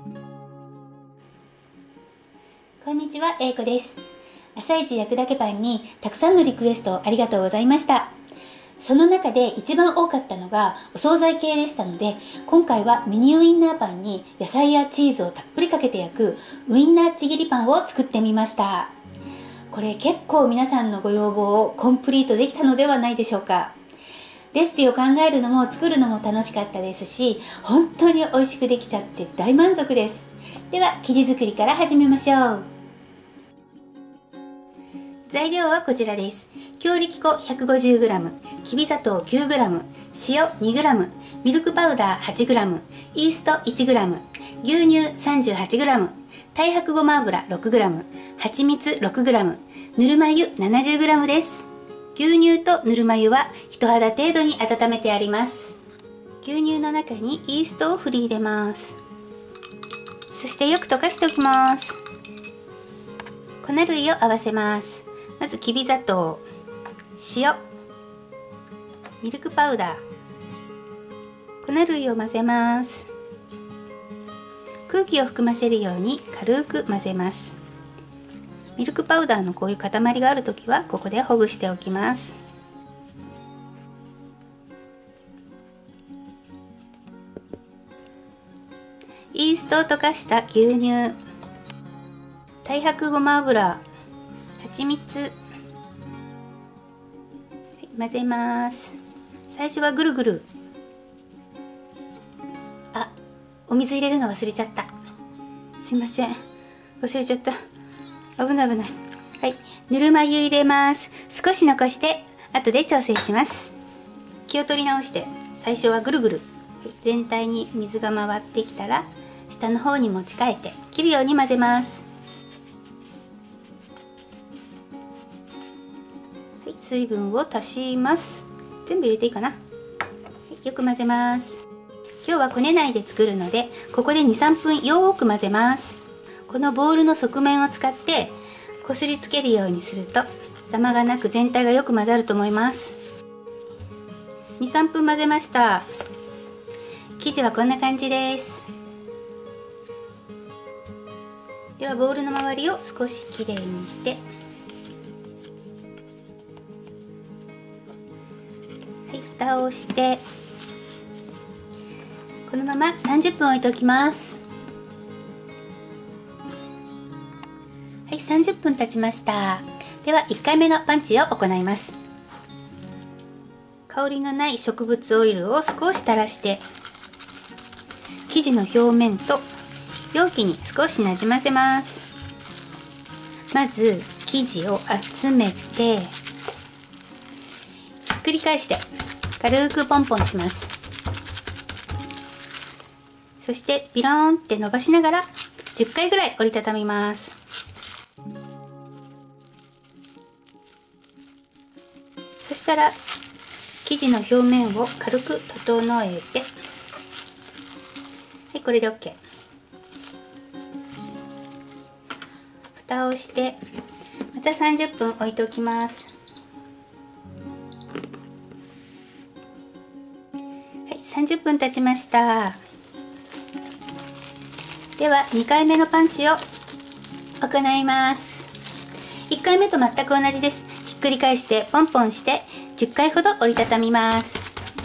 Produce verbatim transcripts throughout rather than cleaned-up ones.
こんにちは、えいこです。朝一焼くだけパンにたくさんのリクエストありがとうございました。その中で一番多かったのがお惣菜系でしたので、今回はミニウインナーパンに野菜やチーズをたっぷりかけて焼くウインナーちぎりパンを作ってみました。これ結構皆さんのご要望をコンプリートできたのではないでしょうか。レシピを考えるのも作るのも楽しかったですし、本当に美味しくできちゃって大満足です。では生地作りから始めましょう。材料はこちらです。強力粉 ひゃくごじゅうグラム、きび砂糖 きゅうグラム、塩 にグラム、ミルクパウダー はちグラム、イースト いちグラム、牛乳 さんじゅうはちグラム、太白ごま油 ろくグラム、はちみつ ろくグラム、ぬるま湯 ななじゅうグラム です。牛乳とぬるま湯は人肌程度に温めてあります。牛乳の中にイーストを振り入れます。そしてよく溶かしておきます。粉類を合わせます。まずきび砂糖、塩、ミルクパウダー、粉類を混ぜます。空気を含ませるように軽く混ぜます。ミルクパウダーのこういう塊があるときはここでほぐしておきます。イーストを溶かした牛乳、太白ごま油、はちみつ、はい、混ぜます。最初はぐるぐる。あ、お水入れるの忘れちゃった。すいません、忘れちゃった。危ない危ない。はい、ぬるま湯入れます。少し残して後で調整します。気を取り直して最初はぐるぐる、はい、全体に水が回ってきたら下の方に持ち替えて切るように混ぜます。はい、水分を足します。全部入れていいかな。はい、よく混ぜます。今日はこねないで作るのでここで にさんぷんよく混ぜます。このボウルの側面を使ってこすりつけるようにするとダマがなく全体がよく混ざると思います。にさんぷん混ぜました。生地はこんな感じです。ではボウルの周りを少しきれいにして、はい、蓋をしてこのままさんじゅっぷん置いておきます。はい、さんじゅっぷん経ちました。ではいっかいめのパンチを行います。香りのない植物オイルを少し垂らして生地の表面と容器に少しなじませます。まず生地を集めてひっくり返して軽くポンポンします。そしてビローンって伸ばしながらじゅっかいぐらい折りたたみます。そしたら生地の表面を軽く整えて、はい、これで オーケー。蓋をしてまたさんじゅっぷん置いておきます。はい、さんじゅっぷん経ちました。ではにかいめのパンチを行います。いっかいめと全く同じです。ひっくり返してポンポンしてじゅっかいほど折りたたみます。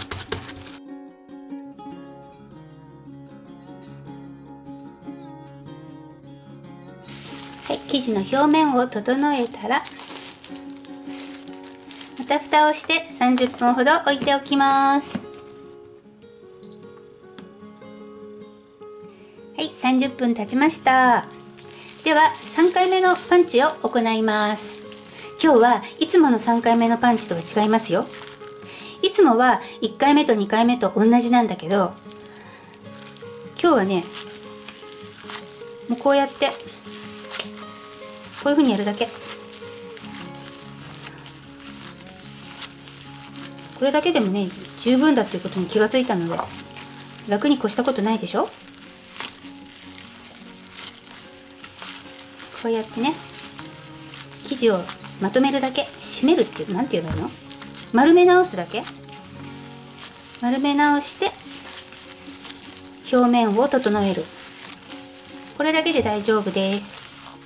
はい、生地の表面を整えたらまた蓋をしてさんじゅっぷんほど置いておきます。はい、さんじゅっぷん経ちました。ではさんかいめのパンチを行います。今日はいつものさんかいめのパンチとは違いますよ。いつもはいっかいめとにかいめと同じなんだけど、今日はね、もうこうやってこういう風にやるだけ。これだけでもね十分だっていうことに気がついたので楽に越したことないでしょ。こうやってね生地をまとめるだけ、締めるっていう、なんて言うの、丸め直すだけ。丸め直して表面を整える。 これだけで大丈夫です。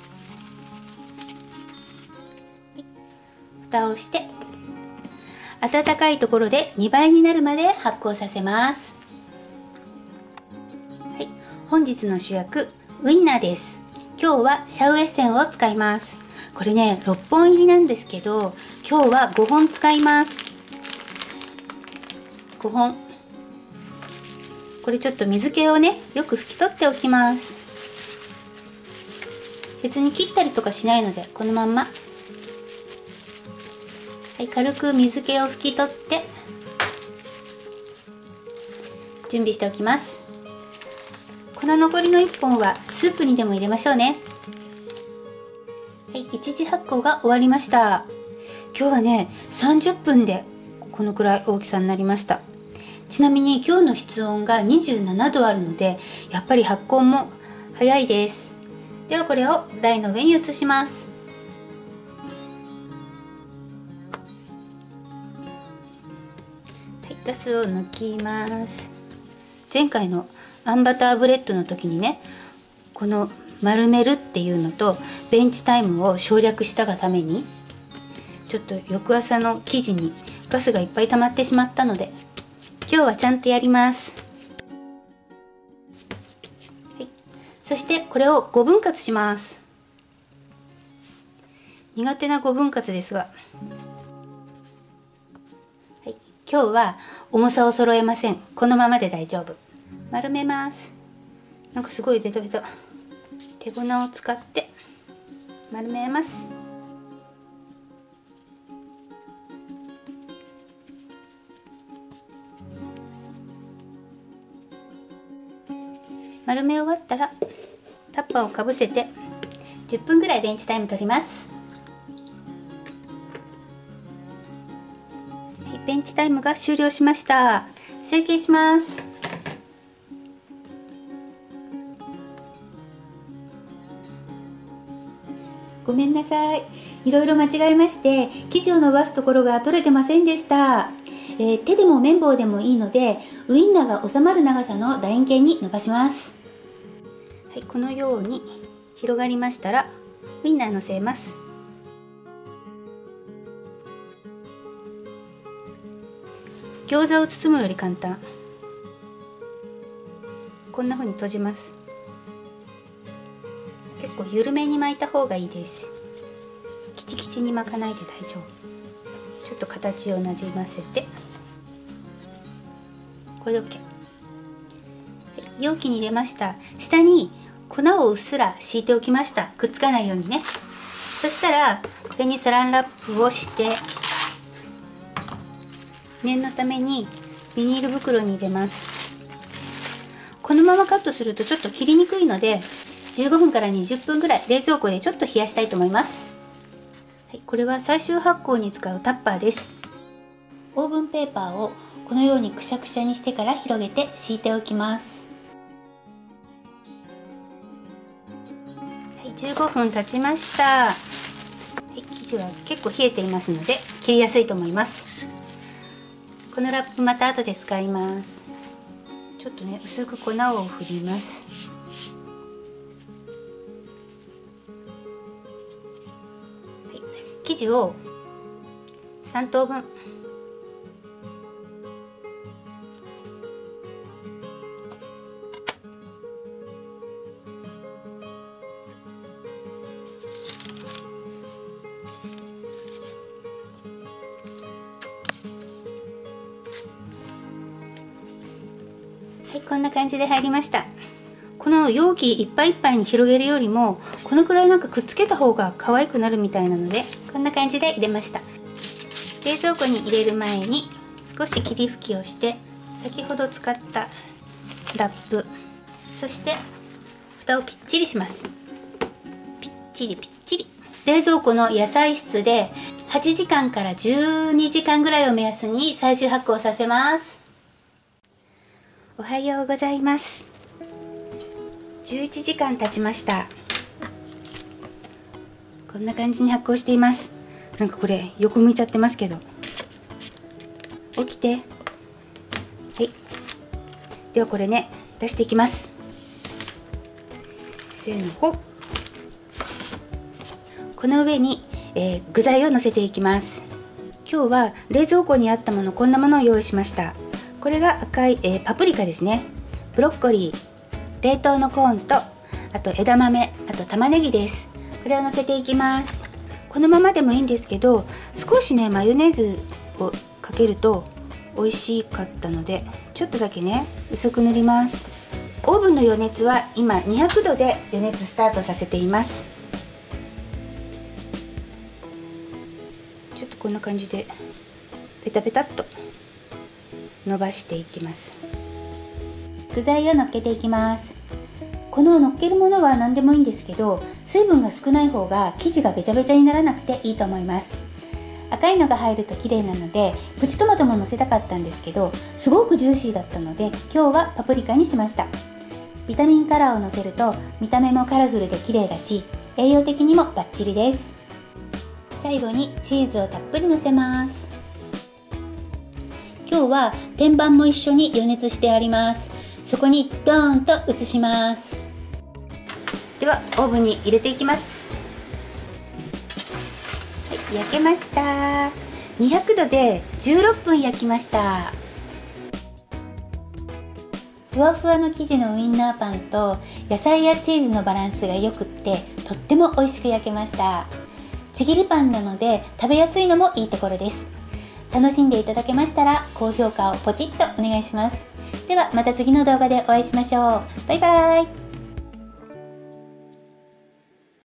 はい、蓋をして温かいところでにばいになるまで発酵させます。はい、本日の主役ウインナーです。今日はシャウエッセンを使います。これねろっぽん入りなんですけど、今日はごほん使います。ごほん。これちょっと水気をねよく拭き取っておきます。別に切ったりとかしないのでこのまんま、はい、軽く水気を拭き取って準備しておきます。この残りのいっぽんはスープにでも入れましょうね。はい、一次発酵が終わりました。今日はねさんじゅっぷんでこのくらい大きさになりました。ちなみに今日の室温がにじゅうななどあるので、やっぱり発酵も早いです。ではこれを台の上に移します。はい、ガスを抜きます。前回のあんバターブレッドの時にね、この丸めるっていうのとベンチタイムを省略したがためにちょっと翌朝の生地にガスがいっぱい溜まってしまったので、今日はちゃんとやります。はい、そしてこれをごぶん割します。苦手なごぶん割ですが、はい、今日は重さを揃えません。このままで大丈夫。丸めます。なんかすごいベトベト。手粉を使って丸めます。丸め終わったらタッパーをかぶせてじゅっぷんぐらいベンチタイム取ります。はい、ベンチタイムが終了しました。成形します。ごめんなさい、いろいろ間違えまして生地を伸ばすところが取れてませんでした。えー、手でも綿棒でもいいのでウインナーが収まる長さの楕円形に伸ばします。はい、このように広がりましたらウインナーのせます。餃子を包むより簡単。こんな風に閉じます。結構緩めに巻いた方がいいです。キチキチに巻かないで大丈夫。ちょっと形をなじませて、これで OK。はい、容器に入れました。下に粉をうっすら敷いておきました。くっつかないようにね。そしたらこれにサランラップをして念のためにビニール袋に入れます。このままカットするとちょっと切りにくいのでじゅうごふんからにじゅっぷんぐらい冷蔵庫でちょっと冷やしたいと思います。はい、これは最終発酵に使うタッパーです。オーブンペーパーをこのようにくしゃくしゃにしてから広げて敷いておきます。はい、じゅうごふん経ちました。はい、生地は結構冷えていますので切りやすいと思います。このラップまた後で使います。ちょっとね薄く粉を振ります。生地をさんとうぶん、はい、こんな感じで入りました。この容器いっぱいいっぱいに広げるよりもこのくらいなんかくっつけた方が可愛くなるみたいなのでこんな感じで入れました。冷蔵庫に入れる前に少し霧吹きをして先ほど使ったラップ、そして蓋をぴっちりします。ぴっちりぴっちり。冷蔵庫の野菜室ではちじかんからじゅうにじかんぐらいを目安に最終発酵させます。おはようございます。じゅういちじかん経ちました。こんな感じに発酵しています。なんかこれ横向いちゃってますけど、起きて。はい、ではこれね出していきます。 せーのほっ。この上に、えー、具材をのせていきます。今日は冷蔵庫にあったもの、こんなものを用意しました。これが赤い、えー、パプリカですね。ブロッコリー、冷凍のコーンと、あと枝豆、あと玉ねぎです。これをのせていきます。このままでもいいんですけど、少しねマヨネーズをかけると美味しかったので、ちょっとだけね薄く塗ります。オーブンの予熱は今にひゃくどで予熱スタートさせています。ちょっとこんな感じでペタペタっと伸ばしていきます。具材をのっけていきます。こののっけるものは何でもいいんですけど、水分が少ない方が生地がべちゃべちゃにならなくていいと思います。赤いのが入ると綺麗なので、プチトマトものせたかったんですけど、すごくジューシーだったので今日はパプリカにしました。ビタミンカラーをのせると見た目もカラフルで綺麗だし、栄養的にもバッチリです。最後にチーズをたっぷりのせます。今日は天板も一緒に予熱してあります。そこにドーンと移します。ではオーブンに入れていきます。はい、焼けました。にひゃくどでじゅうろっぷん焼きました。ふわふわの生地のウインナーパンと野菜やチーズのバランスがよくって、とっても美味しく焼けました。ちぎりパンなので食べやすいのもいいところです。楽しんでいただけましたら高評価をポチッとお願いします。ではまた次の動画でお会いしましょう。バイバイ。